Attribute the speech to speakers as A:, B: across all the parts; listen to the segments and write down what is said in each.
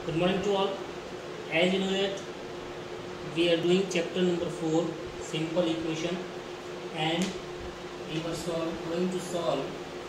A: Good morning to all. As you know that we are doing chapter number 4, simple equation, and we were going to solve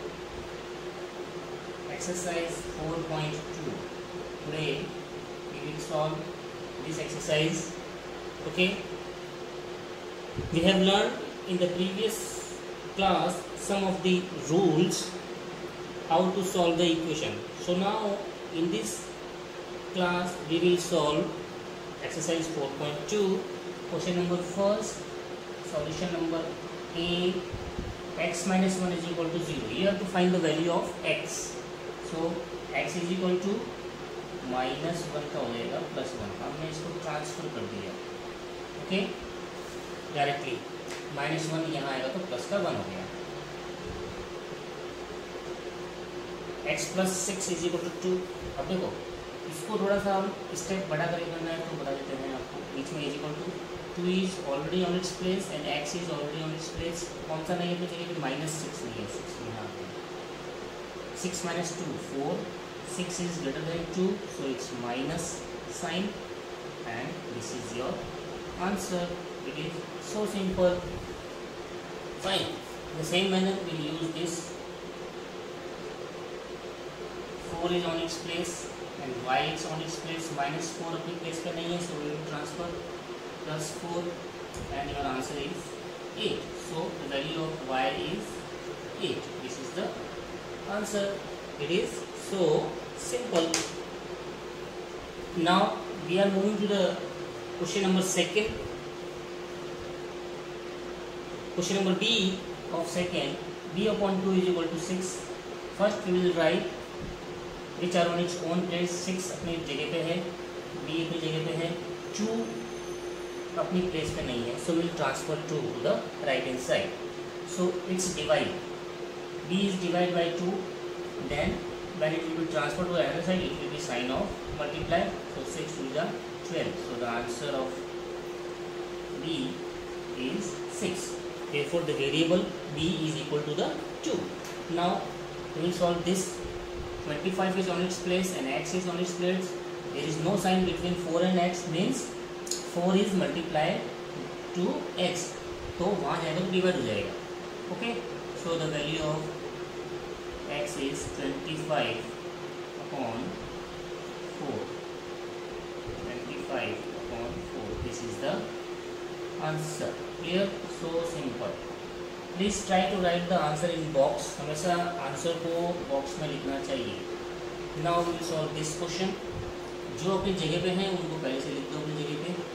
A: exercise 4.2. Today we will solve this exercise. Okay. We have learned in the previous class some of the rules how to solve the equation. So now in this class we will solve exercise 4.2, question number first, solution number A. X minus 1 is equal to 0. You have to find the value of x. So x is equal to minus 1 का हो जाएगा plus 1. हमने इसको transfer कर दिया. Okay, directly minus 1 यहाँ आएगा तो प्लस का 1 हो गया. x plus 6 is equal to 2. अब देखो इसको थोड़ा सा हम स्टेप बढ़ा कर करना है तो बता देते हैं आपको. बीच में is equal to 2 is already on its place and x is already on its place. कौन सा नहीं है तो चलिए माइनस 6 नहीं है, 6 यहाँ पे. 6 minus 2 4. 6 is greater than 2, so it's minus sign, and this is your answer. It is so simple. Fine. In the same manner we will use this. 4 is on its place and y is on its place. Minus 4 अपनी place पे नहीं है, so we will transfer plus 4 and your answer is 8. So the value of y is 8. This is the answer. It is so simple. Now we are moving to the question number second. Question number B of second. B upon 2 is equal to 6. First we will write which are on its own place. 6 अपनी जगह पे है, B अपनी जगह पे है, 2 अपनी place पे नहीं है, so we will transfer 2 to the right hand side. So it's divide. B is divided by 2. Then when it will be transferred to the other side, it will be sign of multiply. So 6 to the 12. So the answer of B is 6. Therefore the variable B is equal to the 2. Now we will solve this. 25 is on its place and x is on its place. There is no sign between 4 and x, means 4 is multiplied to x. तो वहाँ जाएगा तो divide हो जाएगा. Okay, so the value of x is 25 upon 4. 25 upon 4. This is the answer. Clear? So simple. Please try to write the answer in box. हमेशा answer को box में लिखना चाहिए. Now we will solve this question. जो अपनी जगह पे हैं उनको पहले से लिख दो अपनी जगह पे.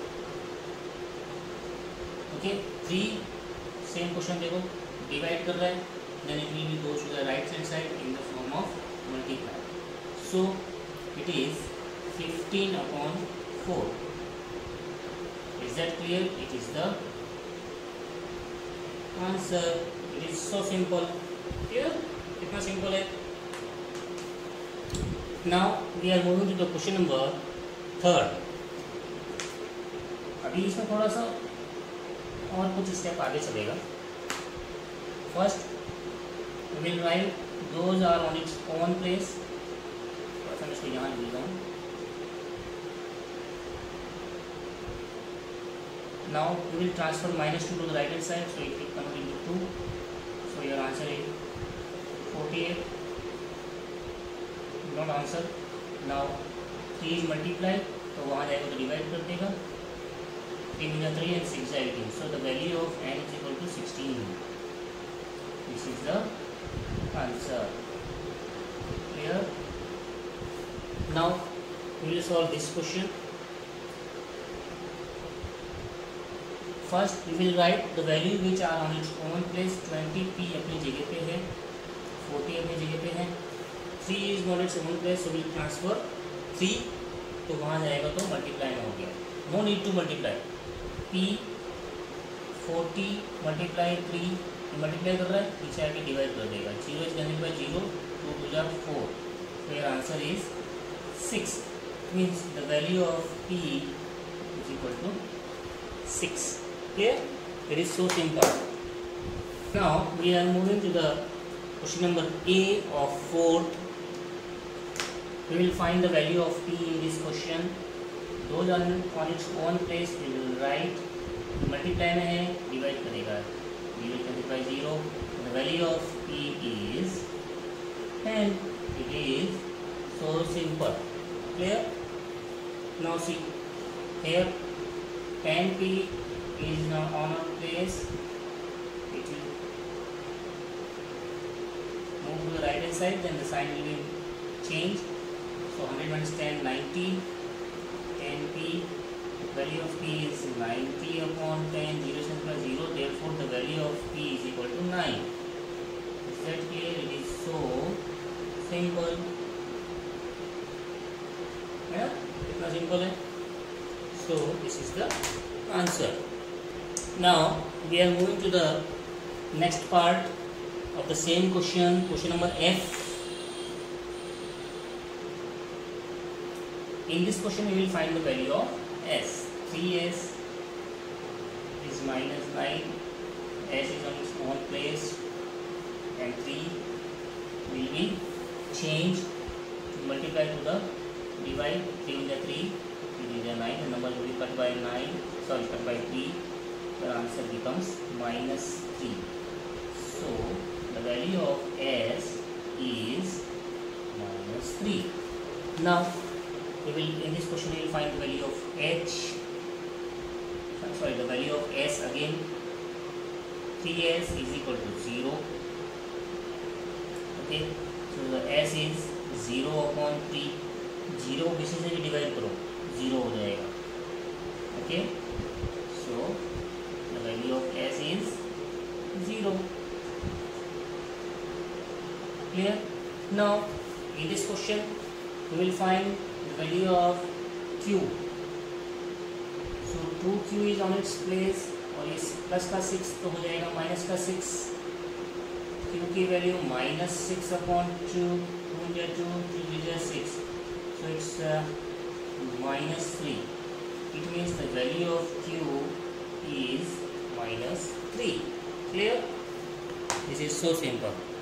A: ओके, 3 सेम क्वेश्चन देखो, डिवाइड कर रहा है, then it will be goes to the right hand side in the form of multiply. So it is 15 upon 4. Is that clear? It is the answer. It is so simple. Clear? कितना simple है. Now we are moving to the question number 3rd. अभी इसमें थोड़ा सा और कुछ step आगे चलेगा. First we will write those are on its own place. प्रथम इसको यहाँ लिख दूँ. Now we will transfer minus 2 to the right hand side, so it will convert into 2. So your answer is 48. Not answer. Now 3 is multiplied, तो वहाँ जाएगा तो divide कर देगा. 3 into 3 and 6 is 18. So the value of n is equal to 16. This is the answer. Clear? Now we will solve this question. First we will write the value which are on its own place. 20p अपनी जगह पे है, 40 अपनी जगह पे है, 3 is not its own place, so we will transfer 3. तो वहाँ जाएगा तो मल्टीप्लाई में हो गया. No need to multiply. p 40 multiply 3 multiply कर रहा है, पीछे आके डिवाइड कर देगा. 0 is cancelled by 0, 2 to the 4. So your answer is 6. Means the value of p is equal to 6. Clear? It is so simple. Now we are moving to the question number A of 4th we will find the value of p in this question. Those on its own place we will write. Multiply में है, divide करेगा, divide करने by 0. The value of p is 10. It is so simple. Clear? Now see here, 10p is now on our place. It will move to the right hand side, then the sign will be changed. So 100 minus 10, 90. 10p, value of p is 90 upon 10, 0 plus 0, therefore the value of p is equal to 9. Is that clear? It is so simple. है ना, कितना simple है. So this is the answer. Now we are moving to the next part of the same question, question number F. In this question we will find the value of s. 3s is minus 9, s is on its own place, and 3 will be changed to multiply to the divide. 3 in the 3, 3 in the 9, the number will be cut by 9, sorry, cut by 3, the answer becomes minus 3. So the value of s is minus 3. Now we will, in this question we will find the value of h, sorry, the value of s again. 3s is equal to 0. Okay, so the s is 0 upon 3. 0 किसी से भी divide करो 0 हो जाएगा. Okay, so the value of s is 0. Clear? Now in this question we will find the value of q. So 2q is on its place, और इस plus का 6 तो हो जाएगा माइनस का 6. q की value minus 6 upon 2, 2 2 2 6, so it's minus 3. It means the value of q is minus 3. Clear? This is so simple.